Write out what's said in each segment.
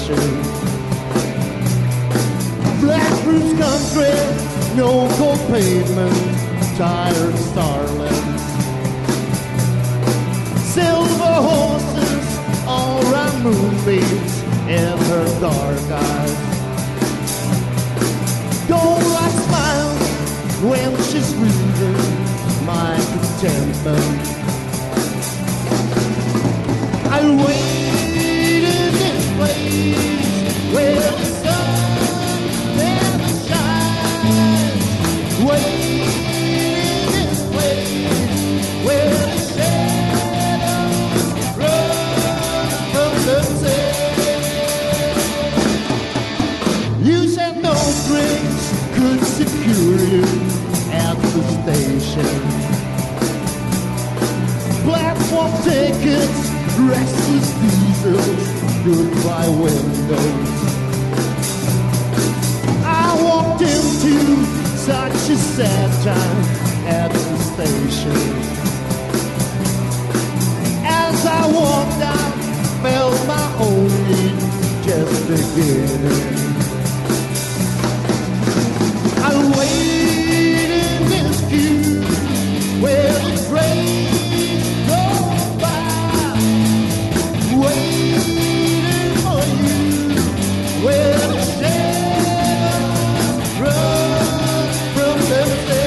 station. Black Bruce country, no cold pavement, tired starling. Silver horses, all round moonbeams in her dark eyes. Don't like smiles when she's reading my contentment. I wait in this place where the sun never shines. Wait in this place where the shadows run from the sea. You said no drinks could secure you at the station. Platform tickets, restless diesels, goodbye windows. I walked into such a sad time at the station. As I walked out, felt my own need just beginning. I wait in this queue where the trains go by, waiting for you where the shadows run from the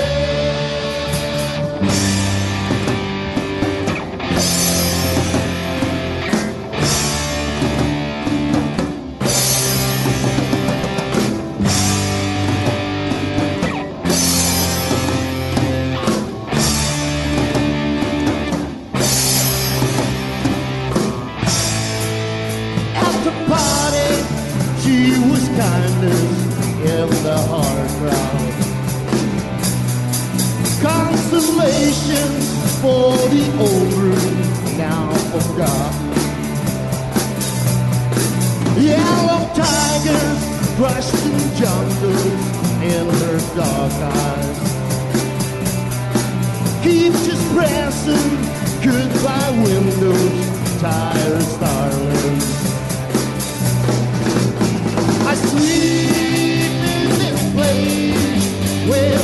party, she was kindness in the hard crowd. Consolation for the old room now forgotten. Yellow tigers crushed in jungles in her dark eyes. Keep just pressing goodbye windows, tired starlings. I sleep in this place where